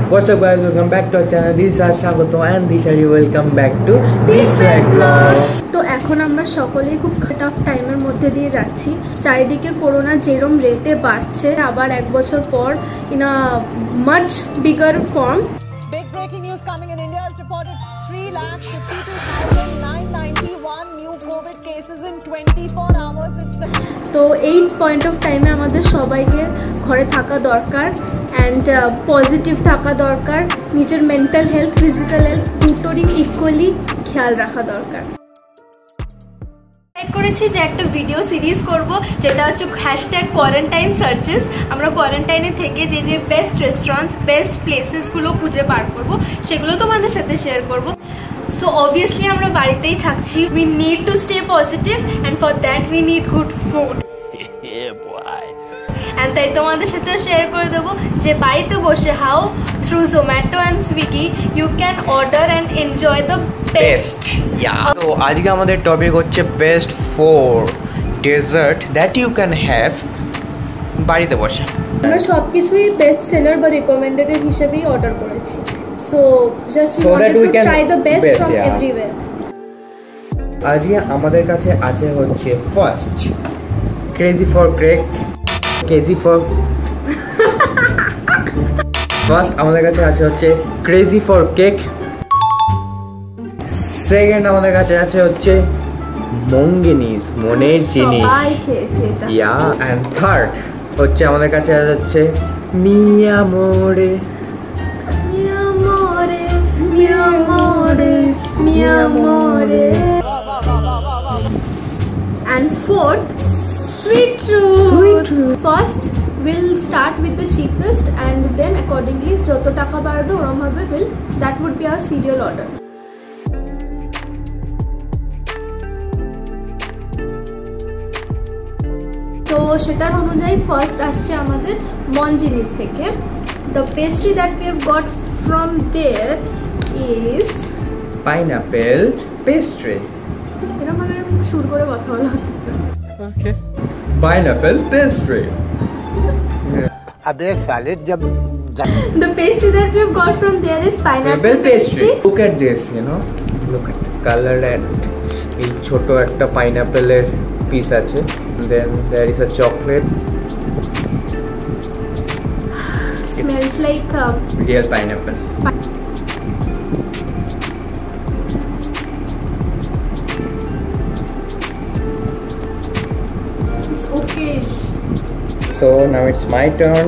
What's up guys, welcome back to our channel. This is Shagoto and Dishari. Welcome back to this vlog. তো এখন আমরা সকলেই খুব tough টাইমের মধ্যে দিয়ে যাচ্ছি। চারিদিকে করোনা যেরকম রেটে বাড়ছে, আবার এক বছর পর in a much bigger form. Big breaking news coming in. India has reported 3,52,991 new COVID cases in 24 hours. তো এই পয়েন্ট অফ টাইমে আমাদের সবাইকে ঘরে থাকা দরকার অ্যান্ড পজিটিভ থাকা দরকার। নিজের মেন্টাল হেলথ, ফিজিক্যাল হেলথ দুটোরই ইকুয়ালি খেয়াল রাখা দরকার। করেছি যে একটা ভিডিও সিরিজ করব, যেটা হচ্ছে #কোয়ারেন্টাইন সার্চেস। আমরা কোয়ারেন্টাইনে থেকে যে যে বেস্ট রেস্টুরেন্টস, বেস্ট প্লেসেসগুলো খুঁজে বার করব, সেগুলো তোমাদের সাথে শেয়ার করব। সো অবভিয়াসলি আমরা বাড়িতেই থাকছি। We need to stay positive and for that we need good food. And তাই তোমাদের সাথেও শেয়ার করে দেবো যে বাড়িতে বসে how through Zomato and Swiggy you can order and enjoy the best. তো আজকে আমাদের টপিক হচ্ছে best 4 dessert that you can have বাড়িতে বসে। আমরা সব কিছুই বেস্ট সেলার বা রিকমেন্ডেড হিসেবেই অর্ডার করেছি। So just we wanted to try the best from everywhere. আজকে আমাদের কাছে আছে হচ্ছে first crazy for cake. First আমাদের কাছে আছে হচ্ছে ক্রেজি ফর কেক। সেকেন্ড আমাদের কাছে আছে হচ্ছে মঙ্গিনিস, মনের জিনিস। সবাই খেয়েছে এটা। ইয়া এন্ড থার্ড হচ্ছে আমাদের কাছে আছে হচ্ছে মিয়া মোরে। And fourth, sweet truth. First we'll start with the cheapest and then accordingly joto taka barbe orom bhabe that would be our serial order. তো সেটার অনুযায়ী ফার্স্ট আসছে আমাদের মনজিনিস থেকে। The pastry that we have got from there is pineapple pastry. এরকম ভাবে শুরু করে কথা বলা উচিত না। Okay. Pineapple pastry. अबे साले जब The pastry that we have got from there is pineapple pastry. Look at this, you know. Look at the color and এই ছোট একটা পাইনাপেলের পিস আছে। Then there is a chocolate. Smells like real pineapple. It's okay. So now it's my turn.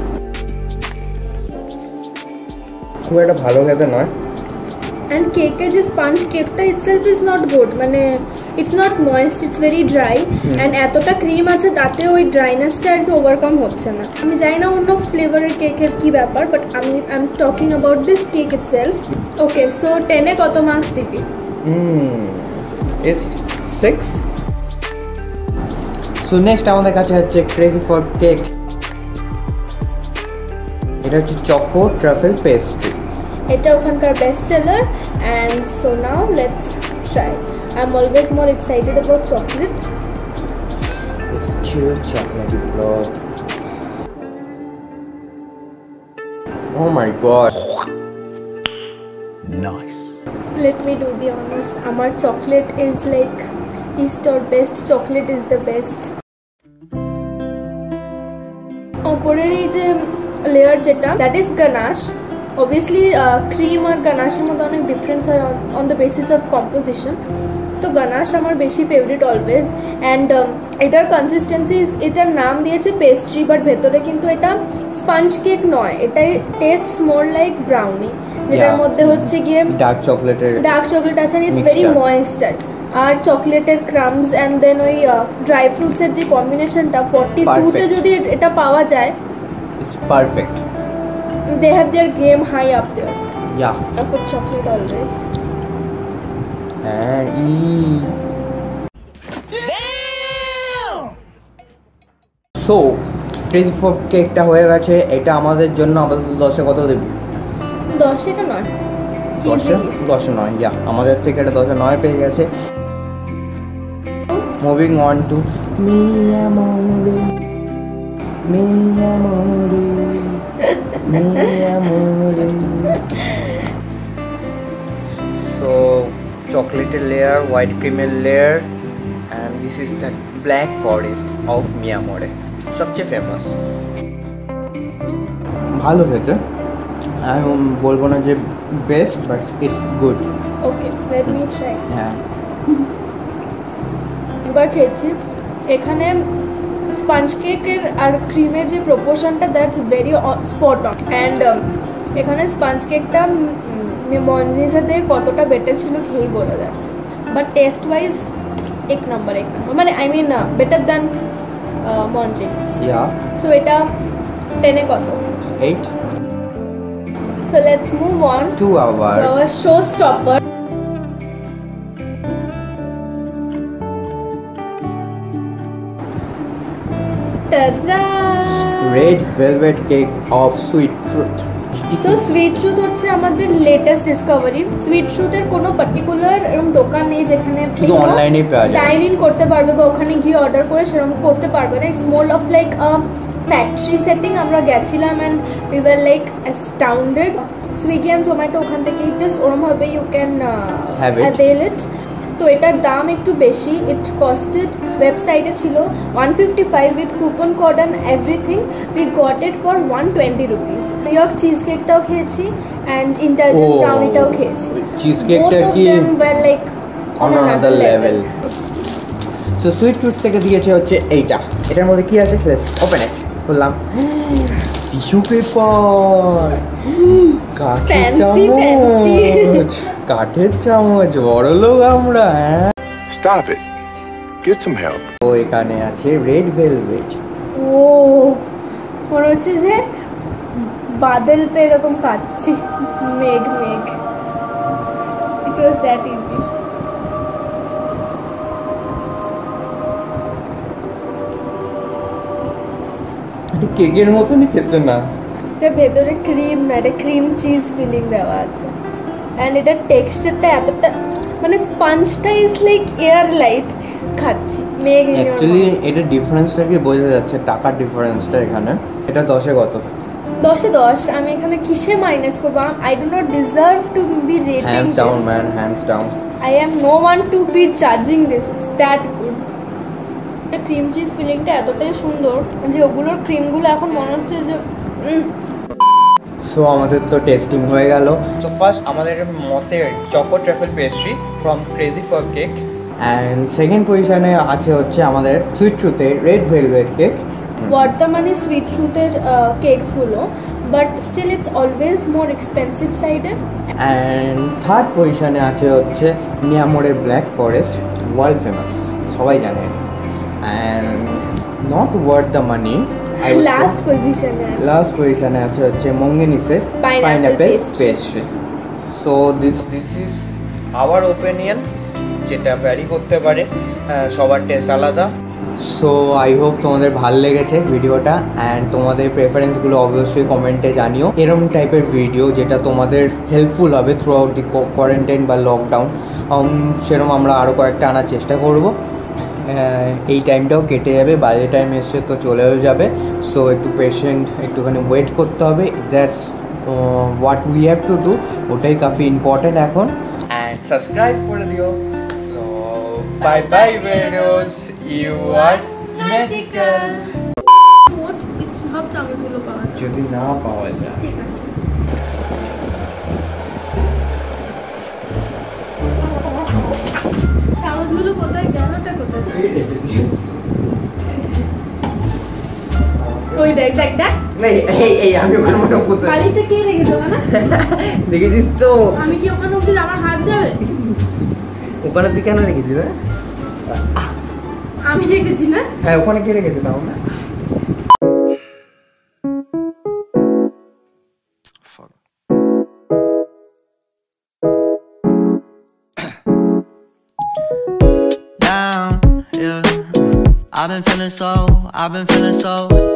খুব একটা ভালো খেতে নয়। And cake যে sponge কেকটা itself is not good, মানে it's not moist, it's very dry and এতটা ক্রিম আছে তাতে ওই ড্রাইনেসটা আর কি ওভারকাম হচ্ছে না। আমি জানি না অন্য ফ্লেভারের কেকের কি ব্যাপার, but I am talking about this cake itself. Okay, so 10 এ কত মার্কস দিবি? It's 6. So next আমাদের কাছে হচ্ছে ক্রেজি ফর কেক। এটা হচ্ছে চকো ট্রাফেল পেস্ট্রি। এটা ওখানকার best seller and so now let's try. I'm always more excited about chocolate. It's chill chocolatey blood. Oh my god. Nice. Let me do the honors. Amar chocolate is like east or best chocolate is the best. ওপরের এই যে layer যেটা that is ganache. Obviously cream আর ganache-এর মধ্যে অনেক difference হয় on the basis of composition. তো ganache আমার বেশি ফেভারিট অলওয়েজ। অ্যান্ড এটার কনসিস্টেন্সি, এটার নাম দিয়েছে পেস্ট্রি, বাট ভেতরে কিন্তু এটা স্পঞ্জ কেক নয়, এটাই টেস্টস মোর লাইক ব্রাউনি, যেটার মধ্যে হচ্ছে গিয়ে ডার্ক চকলেট আছে। ইটস ভেরি ময়েস্ট আর চকলেটের ক্রামস অ্যান্ড দেন ওই ড্রাই ফ্রুটসের যে কম্বিনেশনটা 42-তে যদি এটা পাওয়া যায়, it's perfect. They have their game high up there. Yeah. I put chocolate always. So, crazy for কেকটা হয়ে গেছে। এটা আমাদের জন্য আপাতত 10-এ কত দেবি? 10 এটা নয়। 10-এ 9, ইয়া আমাদের থেকে এটা 10-এ 9 পেয়ে গেছে। Moving on to Mi Amore. So chocolate layer, white cream layer, and this is the black forest of Mi Amore. সবচেয়ে ফেমাস। ভালো খেতে, আমি বলবো না যে best, but it's good. Okay, let me try. হ্যাঁ, এবার খেয়েছি। এখানে স্পঞ্জ কেকের আর ক্রিমের যে প্রপোর্শনটা, that's very spot on. And এখানে স্পঞ্জ কেকটা মঞ্জির সাথে কতটা বেটার ছিল খেয়েই বোঝা যাচ্ছে, বাট টেস্ট ওয়াইজ এক নম্বর, মানে I mean better than Monginis. So এটা 10 এ কত? 8। So let's move on to our showstopper. Ta-da! Red velvet cake of Sweet Truth. So Sweet Truth হচ্ছে আমাদের লেটেস্ট ডিসকভারি। সুইট ট্রুথের কোনো পার্টিকুলার এরকম দোকান নেই যেখানে শুধু অনলাইনে পাওয়া যায়, ডাইন ইন করতে পারবে বা ওখানে গিয়ে অর্ডার করে সেরকম করতে পারবে না। It's more of like factory setting. আমরা গেছিলাম and we were like astounded. Swiggy and Zomato ওখান থেকে জাস্ট ওরমভাবে ইউ ক্যান অ্যাভেল ইট। তো এটার দাম একটু বেশি। ইট কস্টেড, ওয়েবসাইটে ছিল 155 with coupon code and everything. We got it for 120 rupees. New York cheese কেকটাও খেয়েছি অ্যান্ড ইন্টেলিজেন্স ব্রাউনিটাও খেয়েছি। চিজ কেকটা কি like on another level. So Sweet টুথ থেকে দিয়েছে হচ্ছে এইটা। এটার মধ্যে কি আছে? Open it. খুললাম, টিস্যু পেপার, কাঠের চামচ, কাঠের চামচ, বড় লোক আমরা। হ্যাঁ, Stop it. Get some help. তো এখানে আছে রেড ভেলভেট। ও মনে হচ্ছে যে বাদল পে এরকম কাটছি, মেঘ মেঘ। It was that easy. কেকের মতনই খেতে না, এটা ভেতরে ক্রিম না, এটা ক্রিম চিজ ফিলিং দেওয়া আছে। অ্যান্ড এটার টেক্সচারটা এতটা, মানে স্পঞ্জটা ইজ লাইক এয়ার লাইট। খাচ্ছি মেঘ। অ্যাকচুয়ালি এটা ডিফারেন্সটা কি বোঝা যাচ্ছে, টাকার ডিফারেন্সটা এখানে। এটা 10-এ কত? 10-এ 10। আমি এখানে কিসে মাইনাস করবো? I do not deserve to be rating. Hands down man, hands down. I am no one to be judging this. It's that good. Cream cheese ফিলিংটা এতটাই সুন্দর যে ওগুলোর ক্রিমগুলো এখন মনে হচ্ছে যে সো আমাদের তো টেস্টিং হয়ে গেল। সো ফার্স্ট আমাদের মতে choco truffle pastry from crazy for cake, and second পজিশনে আছে হচ্ছে আমাদের সুইট ট্রুথের রেড ভেলভেট কেক। বর্তমানে সুইট ট্রুথের কেকসগুলো, but still it's always more expensive সাইডে। অ্যান্ড থার্ড পজিশনে আছে হচ্ছে মি আমোরের ব্ল্যাক ফরেস্ট, ওয়ার্ল্ড ফেমাস, সবাই জানে। And not worth the money. Last পজিশনে আছে হচ্ছে মঙ্গেনিসের pineapple pastry. So this is our opinion, যেটা ভ্যারি করতে পারে, সবার টেস্ট আলাদা। সো আই হোপ তোমাদের ভালো লেগেছে ভিডিওটা, অ্যান্ড তোমাদের প্রেফারেন্সগুলো অবশ্যই কমেন্টে জানিও। এরকম টাইপের ভিডিও যেটা তোমাদের হেল্পফুল হবে থ্রু আউট দি কোয়ারেন্টাইন বা লকডাউন, সেরকম আমরা আরও কয়েকটা আনার চেষ্টা করব। এই টাইমটাও কেটে যাবে, বাজে টাইম এসছে তো চলেও যাবে। সো একটু পেশেন্ট, একটুখানি ওয়েট করতে হবে। That's what we have to do, ওটাই কাফি ইম্পর্টেন্ট এখন। অ্যান্ড সাবস্ক্রাইব করে দিও। So bye bye videos, you are magical. সব চামচগুলো পাওয়া যায়, যদি না পাওয়া যায় ঠিক আছে। চামচগুলো কোথায় গেল? ওটা কোথায়? ওই দেখ দেখ দেখ, আমি ওখানে মনে করছি পালিশটা কে রেখেছো না? দেখেছিস তো? আমি কি ওখানে অব্দি আমার হাত যাবে? ওখানে তুই কেন রেখেছিস? আমি রেখেছি না? হ্যাঁ, ওখানে কে রেখেছে তাহলে? I've been feeling so